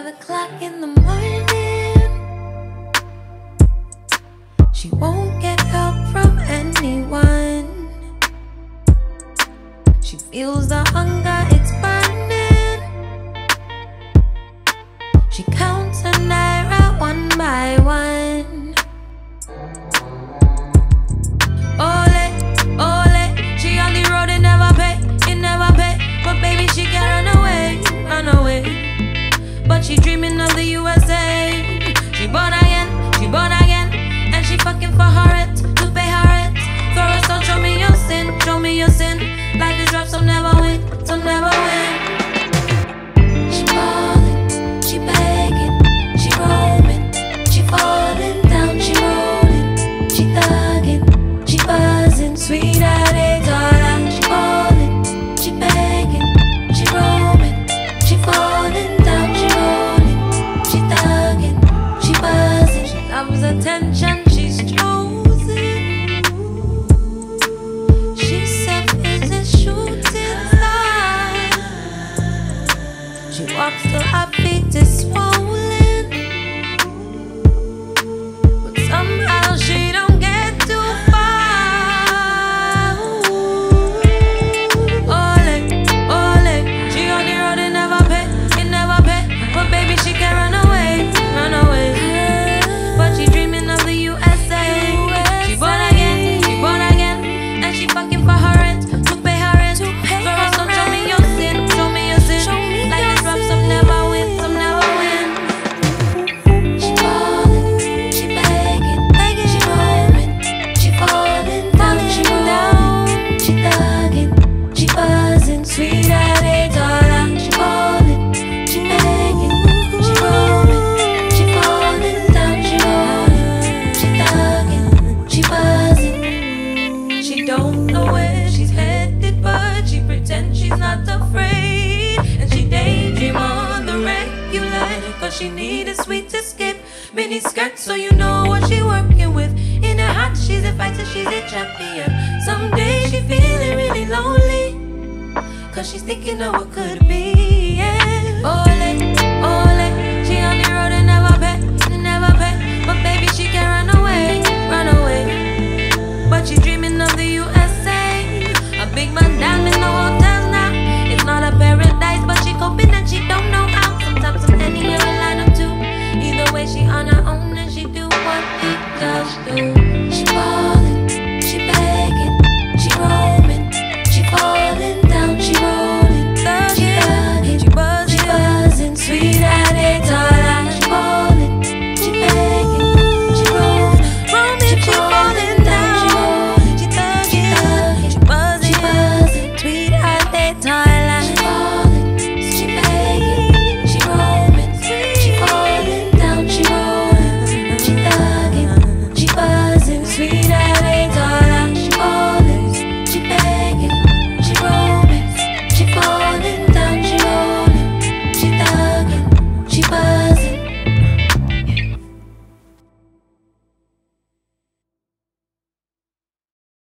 o'clock in the morning. She won't get help from anyone. She feels the hunger, it's burning. She counts her naira one by one. Ole, ole, she on the road, it never pay, it never pay. But baby, she can run away, run away. But she dreaming of the USA. She born again, and she fucking for her rent, to pay her rent. Throw a stone, show me your sin, show me your sin. Life is rough, so never win, so never win. She falling, she begging, she roaming, she falling down, she rolling, she thugging, she buzzing, sweet at dollar. She falling, she begging, she roaming, she falling down, she rolling, she thugging, she buzzing. She loves attention, she's chosen. She's selfish and shooting stars. She walks till her feet is swollen, but somehow she don't get too far. Ole, ole, she on the road, it never pay, it never pay. But baby, she can run away, run away. But she dreaming of the USA. She born again, and she fucking for her rent, to pay her rent. For us, don't show me your sin, show me your sin. Life is rough, some never win, some never win. She falling, she begging, she roaming, she falling down, she rolling, she thugging, she buzzing, sweet at dollar. She falling, she begging, she roaming, she falling down, she rolling, she thugging, she buzzing. She don't know where she's headed, but she pretends she's not afraid. And she daydream on the regular, cause she need a sweet escape. Mini skirt, so you know what she working with. In her heart, she's a fighter, she's a champion. Someday she feeling really lonely, cause she's thinking of what could be.